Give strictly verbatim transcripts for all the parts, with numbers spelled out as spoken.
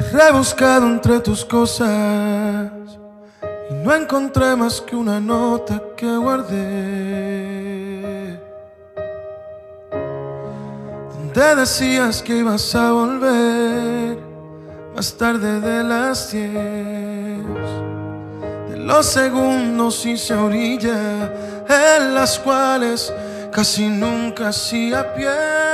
rebuscado entre tus cosas y no encontré más que una nota que guardé, donde decías que ibas a volver más tarde de las diez. De los segundos hice orilla en las cuales casi nunca hacía pie.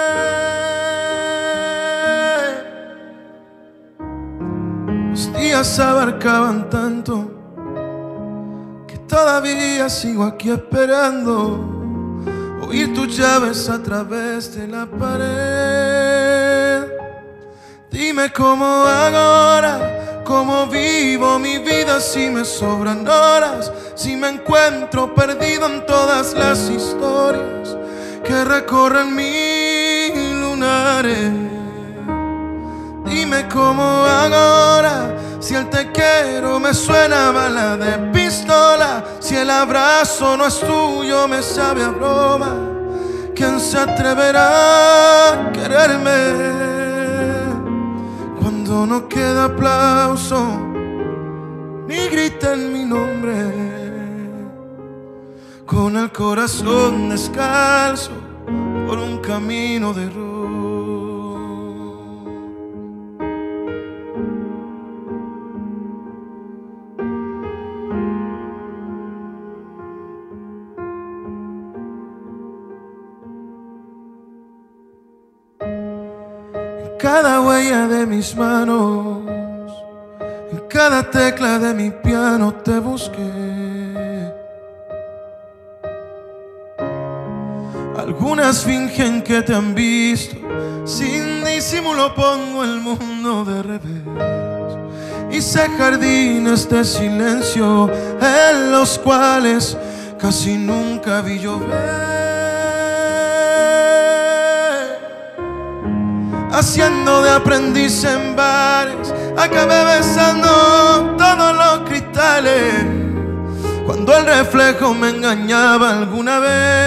Los días abarcaban tanto que todavía sigo aquí esperando oír tus llaves a través de la pared. Dime cómo hago ahora, cómo vivo mi vida si me sobran horas, si me encuentro perdido en todas las historias que recorren mis lunares. Dime cómo hago ahora, si el te quiero me suena a bala de pistola, si el abrazo no es tuyo me sabe a broma. ¿Quién se atreverá a quererme cuando no queda aplauso ni gritan mi nombre? Con el corazón descalzo por un camino de error. Cada huella de mis manos, en cada tecla de mi piano te busqué. Algunas fingen que te han visto, sin disimulo pongo el mundo de revés. Hice jardines de silencio en los cuales casi nunca vi llover. Haciendo de aprendiz en bares, acabé besando todos los cristales, cuando el reflejo me engañaba alguna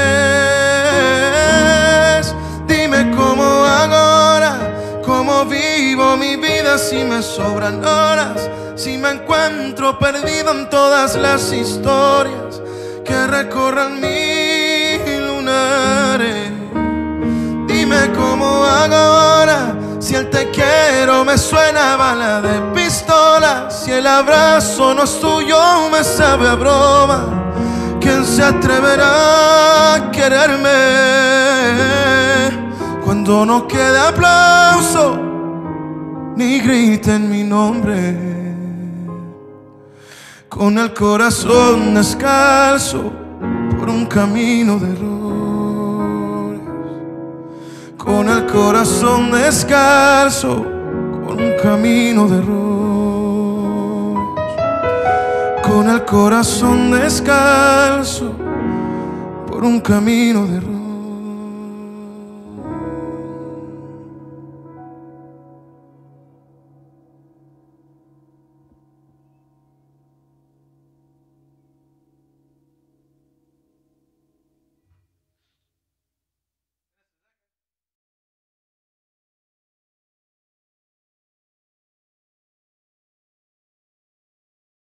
vez. Dime cómo hago ahora, cómo vivo mi vida si me sobran horas, si me encuentro perdido en todas las historias que recorran mis lunares. Dime cómo hago ahora, si el te quiero me suena a bala de pistola, si el abrazo no es tuyo me sabe a broma. ¿Quién se atreverá a quererme cuando no quede aplauso ni griten mi nombre? Con el corazón descalzo por un camino de error. Con el corazón descalzo por un camino de error. Con el corazón descalzo por un camino de error.